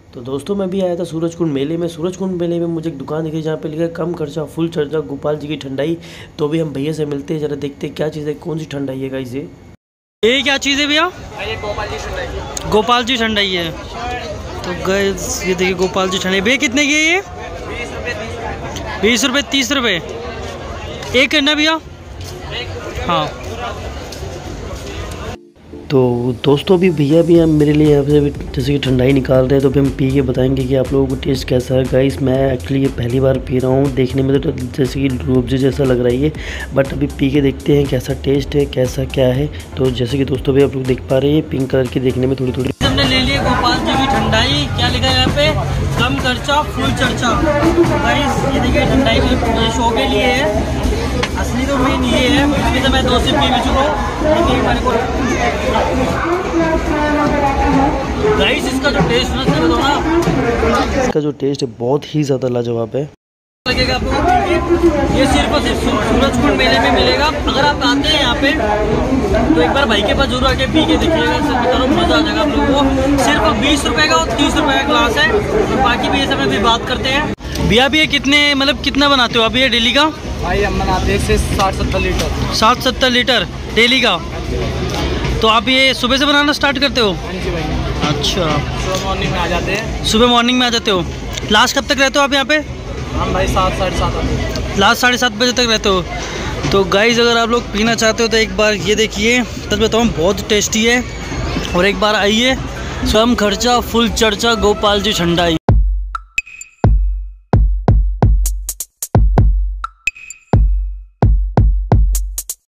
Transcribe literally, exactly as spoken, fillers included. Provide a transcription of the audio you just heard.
तो दोस्तों मैं भी आया था सूरजकुंड मेले में। सूरजकुंड मेले में मुझे एक दुकान दिखी जहाँ पे लिखा है कम खर्चा फुल चर्चा गोपाल जी की ठंडाई। तो भी हम भैया से मिलते हैं, जरा देखते हैं क्या चीज़ है, कौन सी ठंडाई है गाइस ये। ये क्या चीज़ है भैया? ये गोपाल जी ठंडाई। गोपाल जी ठंडाई है। तो गाइस ये देखिए गोपाल जी ठंडाई। भैया कितने की है ये? बीस रुपये तीस रुपये एक करना भैया। हाँ तो दोस्तों भी भैया भी हम मेरे लिए यहाँ से जैसे कि ठंडाई निकाल रहे हैं, तो फिर हम पी के बताएंगे कि आप लोगों को टेस्ट कैसा है। गाइस मैं एक्चुअली ये पहली बार पी रहा हूँ, देखने में तो जैसे कि रूअफ़ज़ा जैसा लग रहा है ये, बट अभी पी के देखते हैं कैसा टेस्ट है, कैसा क्या है। तो जैसे कि दोस्तों भी आप लोग देख पा रहे हैं पिंक कलर की देखने में थोड़ी थोड़ी। हमने ले लिए गोपाल जी की ठंडाई। क्या लिखा है यहाँ पे? कम खर्चा फुल चर्चा। गाइस ये देखिए ठंडाई ये शो के लिए है, असली तो मेन ये है। अभी तो मैं दो सिप पी भी चुका हूँ, लेकिन मेरे को गाइस इसका जो टेस्ट है ना, इसका जो टेस्ट है बहुत ही ज़्यादा लाजवाब है। लगेगा आप लोगों को। ये सिर्फ और सिर्फ सूरजकुंड मेले में मिलेगा। अगर आप आते हैं यहाँ पे तो एक बार भाई के पास जरूर आके पी के देखिएगा, सर बता रहा हूँ मज़ा आ जाएगा आप लोगों को। सिर्फ बीस रुपए का और तीस रुपए का ग्लास है। तो बाकी भी ये सब भी बात करते हैं। भैया भी ये कितने मतलब कितना बनाते हो आप ये डेली का? भाई हम बनाते हैं साठ सत्तर लीटर। साठ सत्तर लीटर डेली का। तो आप ये सुबह से बनाना स्टार्ट करते हो? हाँ जी भाई। अच्छा सुबह मॉर्निंग में आ जाते हैं। सुबह मॉर्निंग में आ जाते हो। लास्ट कब तक रहते हो आप यहाँ पे? हम भाई सात साढ़े सात आते। लास्ट साढ़े सात बजे तक रहते हो। तो गाइस अगर आप लोग पीना चाहते हो तो एक बार ये देखिए, सच बताऊँ बहुत टेस्टी है। और एक बार आइए, कम खर्चा फुल चर्चा गोपाल जी ठंडाई।